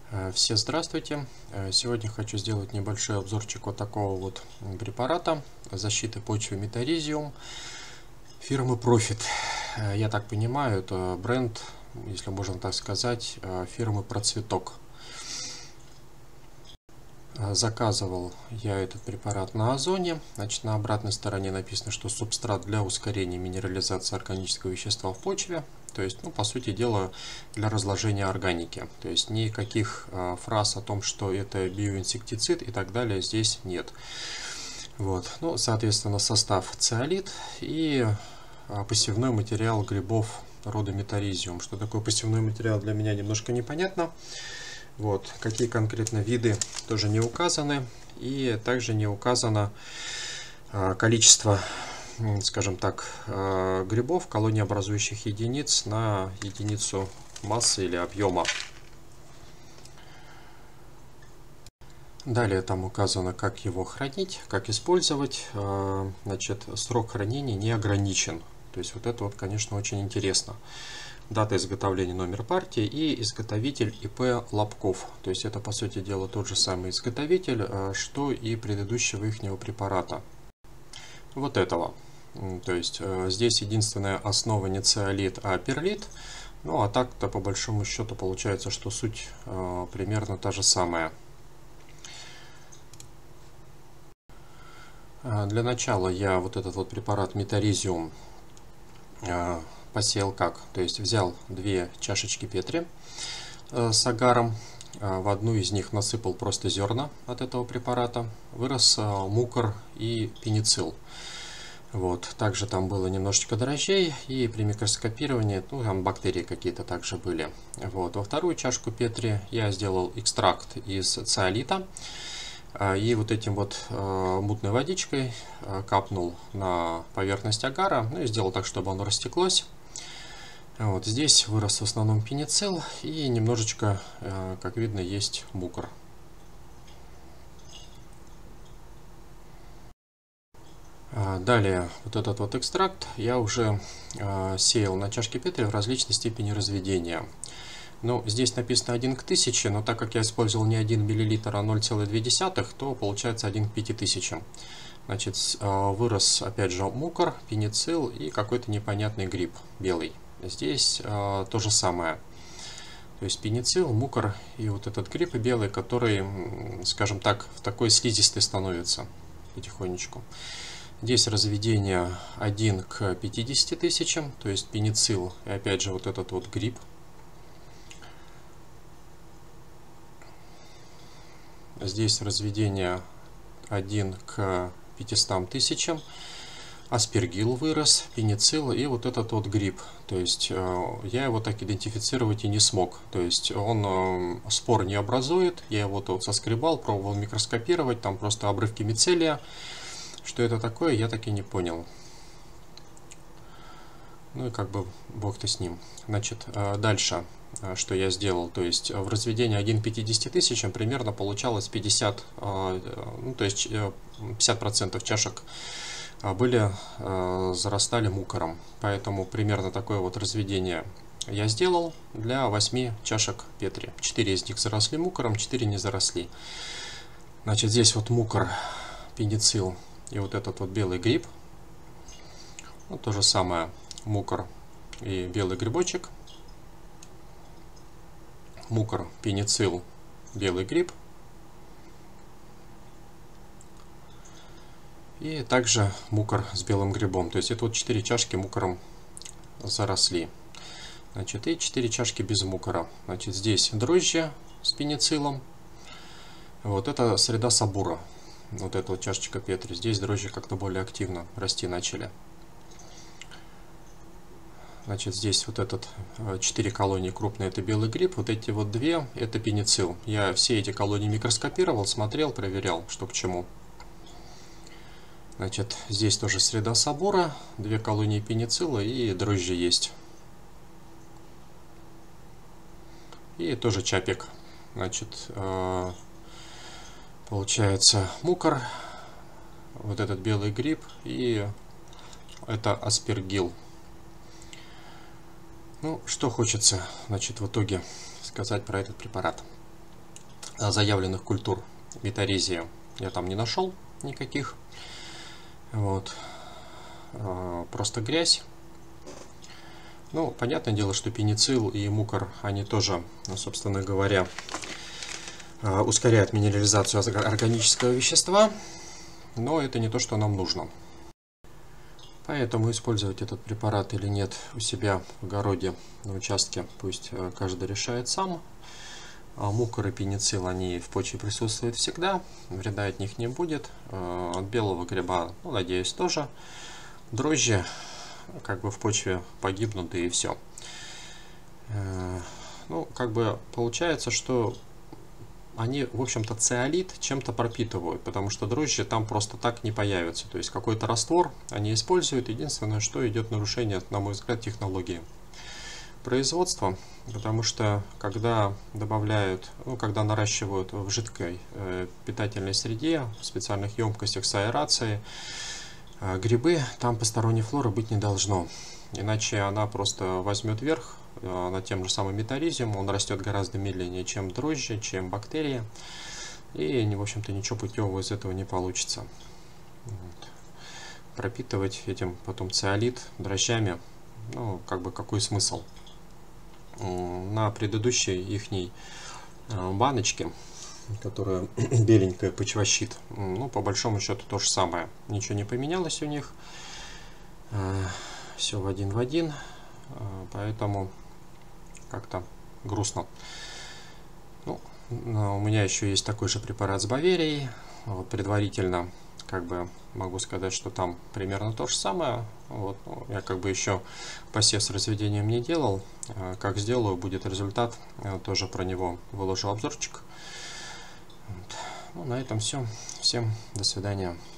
Все здравствуйте! Сегодня хочу сделать небольшой обзорчик вот такого вот препарата защиты почвы Метаризиум фирмы Profit. Я так понимаю, это бренд, если можно так сказать, фирмы Процветок. Заказывал я этот препарат на Озоне. Значит, на обратной стороне написано, что субстрат для ускорения минерализации органического вещества в почве. То есть, по сути дела, для разложения органики. То есть, никаких фраз о том, что это биоинсектицид и так далее, здесь нет. Вот. Соответственно, состав циолит и посевной материал грибов рода Метаризиум. Что такое посевной материал, для меня немножко непонятно. Вот. Какие конкретно виды, тоже не указаны. И также не указано количество, скажем так, грибов, колониеобразующих единиц на единицу массы или объема. Далее там указано, как его хранить, как использовать. Значит, срок хранения не ограничен. То есть вот это вот, конечно, очень интересно. Дата изготовления, номер партии и изготовитель ИП Лобков. То есть это, по сути дела, тот же самый изготовитель, что и предыдущего ихнего препарата. Вот этого. То есть здесь единственная основа не циолит, а перлит. Ну а так-то по большому счету получается, что суть примерно та же самая. Для начала я вот этот вот препарат Метаризиум посеял как? То есть взял 2 чашечки Петри с агаром, в одну из них насыпал просто зерна от этого препарата, вырос мукор и пеницилл. Вот. Также там было немножечко дрожжей, и при микроскопировании, там бактерии какие-то также были. Вот. Во вторую чашку Петри я сделал экстракт из циолита. И вот этим вот мутной водичкой капнул на поверхность агара, и сделал так, чтобы оно растеклось. Вот здесь вырос в основном пеницилл и немножечко, как видно, есть мукор. Далее вот этот вот экстракт я уже сеял на чашке Петри в различной степени разведения. Здесь написано 1 к 1000, но так как я использовал не 1 мл, а 0,2, то получается 1 к 5000. Значит, вырос опять же мукор, пеницилл и какой-то непонятный гриб белый. Здесь то же самое. То есть пеницилл, мукор и вот этот гриб белый, который, скажем так, в такой слизистой становится потихонечку. Здесь разведение 1 к 50 тысячам, то есть пеницилл и опять же вот этот вот гриб. Здесь разведение 1 к 500 тысячам. Аспергилл вырос, пеницилл и вот этот вот гриб. То есть я его так идентифицировать и не смог. То есть он спор не образует. Я его вот соскребал, пробовал микроскопировать. Там просто обрывки мицелия. Что это такое, я так и не понял. И как бы бог-то с ним. Значит, дальше, что я сделал. То есть в разведении 1 к 50 тысячам примерно получалось 50, то есть 50% чашек зарастали мукором. Поэтому примерно такое вот разведение я сделал для 8 чашек Петри. 4 из них заросли мукором, 4 не заросли. Значит, здесь вот мукор, пеницилл и вот этот вот белый гриб. То же самое, мукор и белый грибочек. Мукор, пеницилл, белый гриб. И также мукор с белым грибом. То есть это вот 4 чашки мукором заросли. Значит, и 4 чашки без мукора. Значит, здесь дрожжи с пенициллом. Вот это среда сабура. Вот эта вот чашечка Петри. Здесь дрожжи как-то более активно расти начали. Значит, здесь вот этот 4 колонии крупные, это белый гриб, вот эти вот 2 это пеницилл. Я все эти колонии микроскопировал, смотрел, проверял, что к чему. Значит, здесь тоже среда сабура, 2 колонии пеницилла и дрожжи есть. И тоже чапик. Значит, получается мукор, вот этот белый гриб и это аспергилл. Что хочется, значит, в итоге сказать про этот препарат. заявленных культур митаризия я там не нашел никаких. Вот. Просто грязь. Ну, понятное дело, что пеницилл и мукор, они тоже, собственно говоря, ускоряют минерализацию органического вещества, но это не то, что нам нужно. Поэтому использовать этот препарат или нет у себя в огороде, на участке, пусть каждый решает сам. Мукор и пеницилл, они в почве присутствуют всегда, вреда от них не будет. От белого гриба, ну, надеюсь, тоже. Дрожжи как бы в почве погибнут, и все. Ну, как бы получается, что они, в общем-то, циолит чем-то пропитывают, потому что дрожжи там просто так не появятся. То есть какой-то раствор они используют. Единственное, что идет нарушение, на мой взгляд, технологии производства, потому что когда добавляют, ну, когда наращивают в жидкой питательной среде, в специальных емкостях с аэрацией, грибы, там посторонней флоры быть не должно. Иначе она просто возьмет верх над тем же самым митаризием, он растет гораздо медленнее, чем дрожжи, чем бактерии, и, в общем-то, ничего путевого из этого не получится. Вот. Пропитывать этим потом циолит дрожжами, ну, как бы какой смысл? На предыдущей ихней баночке, которая беленькая, почвощит, ну, по большому счету то же самое. Ничего не поменялось у них. Все в один. Поэтому как-то грустно. Ну, у меня еще есть такой же препарат с Баверией. Вот, предварительно как бы могу сказать, что там примерно то же самое. Вот, ну, я как бы еще посев с разведением не делал. Как сделаю, будет результат. Я тоже про него выложу обзорчик. Вот. Ну, на этом все. Всем до свидания.